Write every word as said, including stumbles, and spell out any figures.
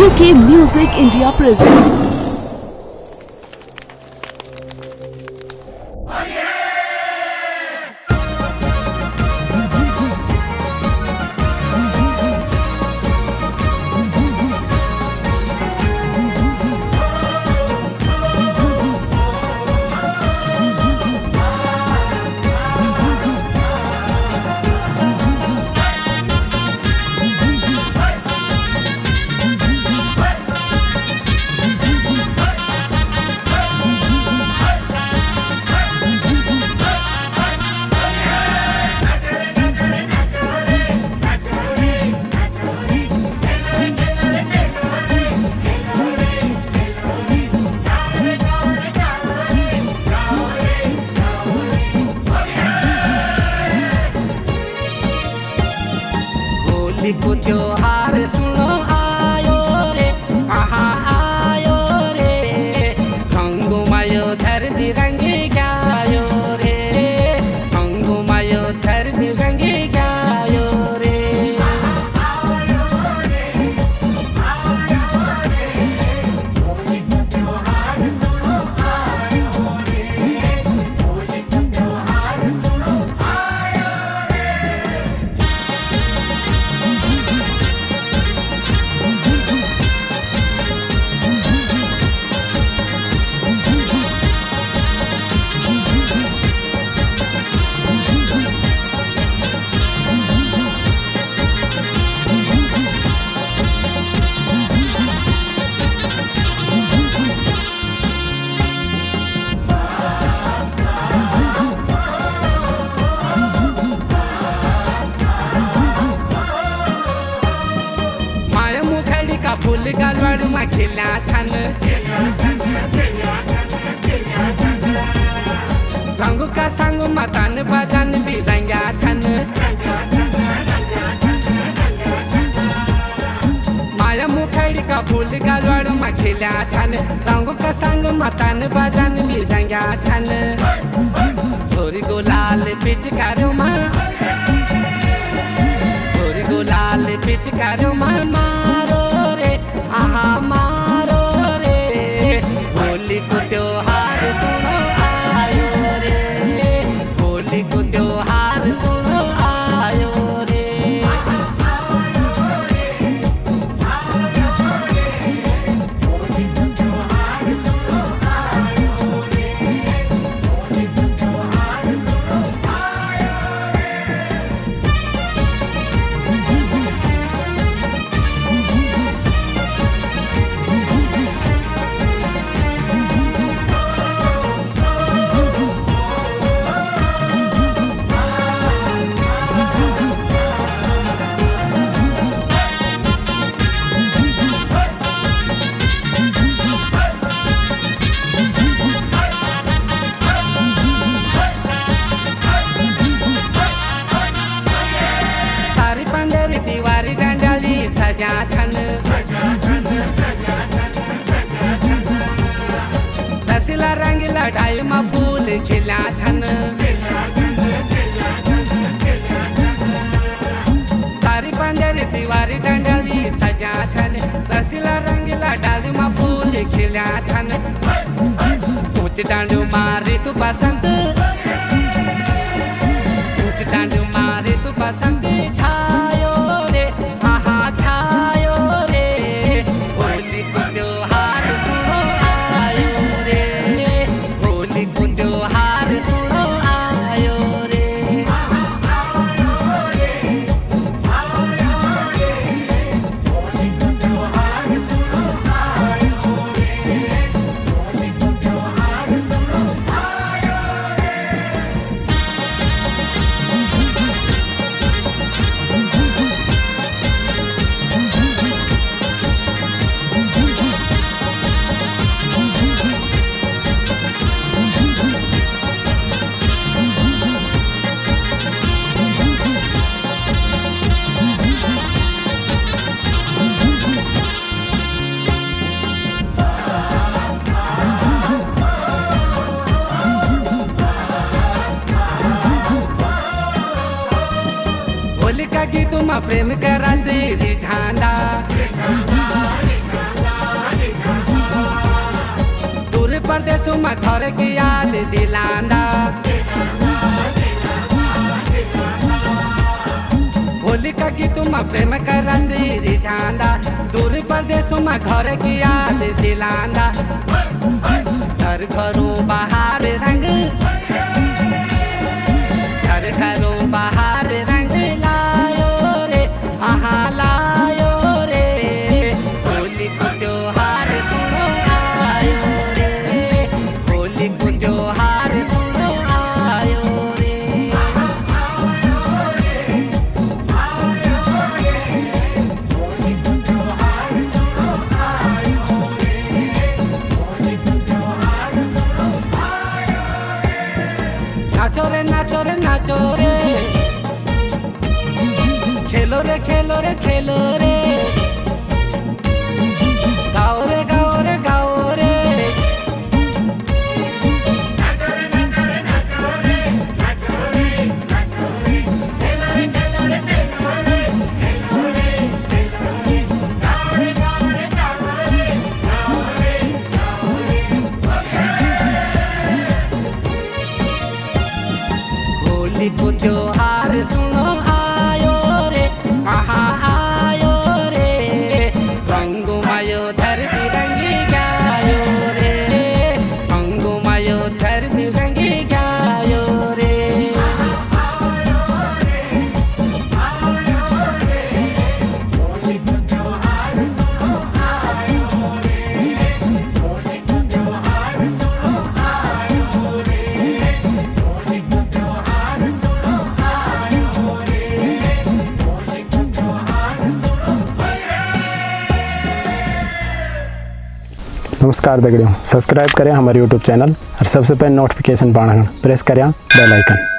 UK music India present. Holi को त्योहार सुनो आयो रे, आहा आयो रे, रंगो मायो धरती रंगे गायो रे, रंगो मायो धरती रंगे गायो रे। होली को त्योहार सुनो आयो रे, होली को त्योहार सुनो आयो रे। फूल गालवाड़ में खिला छन, रंग का संग मतन बदन भी रंगा छन। माया मुखड़ी का फूल गालवाड़ में खिला छन, रंग का संग मतन बदन भी रंगा छन। थोड़ी गुलाल पिचकारो माँ, थोड़ी गुलाल पिचकारो माँ मारो आहा मारो रे। होली को त्योहार सुनो आयो रे, होली को त्योहार सुनो आयो रे। होली को त्योहार सुनो आयो रे, होली को त्योहार सुनो आयो रे। दीवारी डंडाली सजा छन, रसीला रंगीला डाई में फूल खिला छन। सारी पंजरी दीवारी डंडाली सजा छन, रसीला रंगीला डाई में फूल खिला छन। ऊंच डांडू मारे तू बसंत, ऊंच डांडू मारे तू बसंत छायो रे, आहा छायो रे। होली को त्योहार सुनो आयो रे, होली को त्योहार सुनो आयो रे। होली को त्योहार सुनो आयो रे, होली को त्योहार सुनो आयो होलिका गीत में प्रेम का रसी झंडा घर की याद दिलांदा। होलिका गीत में प्रेम कर रसी झांदा, दूर परदेशों में घर की याद दिलांदा। घर घरों बाहर रंग, घर घरों बाहर रंग लायो रे, आहा लायो रे। होली को त्योहार सुनो आयो रे, होली को त्योहार सुनो आयो रे। नाचो रे नाचो रे नाचो रे, खेलो रे खेलो रे खेलो रे। गाओ रे गाओ रे गाओ रे। नाचो रे नाचो रे नाचो रे, नाचो रे नाचो रे, खेलो रे खेलो रे खेलो रे, खेलो रे खेलो रे। गाओ रे गाओ रे गाओ रे, गाओ रे गाओ रे। होली को त्योहार सुनो आयो रे, आहा आयो रे। रंगमयो धरती रंगी गायो रे, रंगमयो धरती रंगी गायो रे। होली को त्योहार सुनो आयो रे, होली को त्योहार सुनो आयो रे, होली को त्योहार सुनो आयो रे, होली को त्योहार सुनो। नमस्कार दगड़ियों, सब्सक्राइब करें हमारे यूट्यूब चैनल और सबसे पहले नोटिफिकेशन पाना प्रेस करें बेल आइकन।